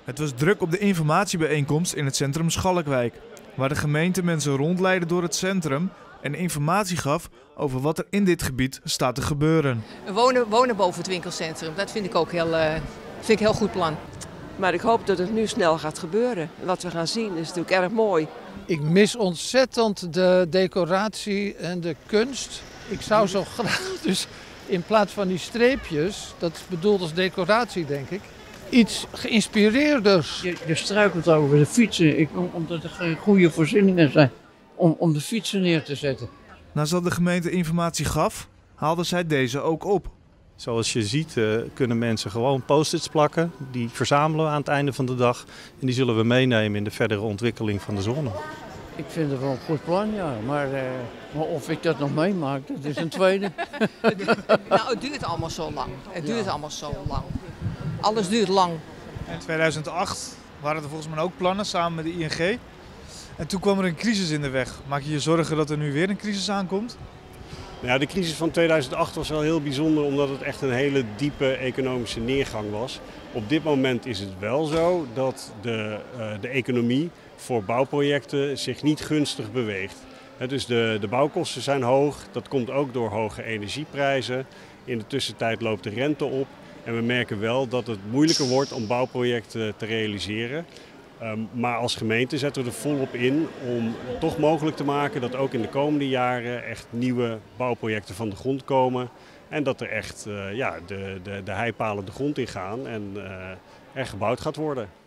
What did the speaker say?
Het was druk op de informatiebijeenkomst in het centrum Schalkwijk, waar de gemeente mensen rondleidde door het centrum en informatie gaf over wat er in dit gebied staat te gebeuren. Wonen boven het winkelcentrum, dat vind ik ook een heel goed plan. Maar ik hoop dat het nu snel gaat gebeuren. Wat we gaan zien is natuurlijk erg mooi. Ik mis ontzettend de decoratie en de kunst. Ik zou zo graag dus in plaats van die streepjes, dat is bedoeld als decoratie denk ik, iets geïnspireerders. Je struikelt over de fietsen, omdat er geen goede voorzieningen zijn om de fietsen neer te zetten. Nadat de gemeente informatie gaf, haalde zij deze ook op. Zoals je ziet kunnen mensen gewoon post-its plakken. Die verzamelen we aan het einde van de dag. En die zullen we meenemen in de verdere ontwikkeling van de zone. Ik vind het wel een goed plan, ja. Maar of ik dat nog meemaak, dat is een tweede. Nou, het duurt allemaal zo lang. Alles duurt lang. In 2008 waren er volgens mij ook plannen samen met de ING. En toen kwam er een crisis in de weg. Maak je je zorgen dat er nu weer een crisis aankomt? Ja, de crisis van 2008 was wel heel bijzonder omdat het echt een hele diepe economische neergang was. Op dit moment is het wel zo dat de economie voor bouwprojecten zich niet gunstig beweegt. Dus de bouwkosten zijn hoog, dat komt ook door hoge energieprijzen. In de tussentijd loopt de rente op en we merken wel dat het moeilijker wordt om bouwprojecten te realiseren. Maar als gemeente zetten we er volop in om het toch mogelijk te maken dat ook in de komende jaren echt nieuwe bouwprojecten van de grond komen. En dat er echt de heipalen de grond in gaan en er gebouwd gaat worden.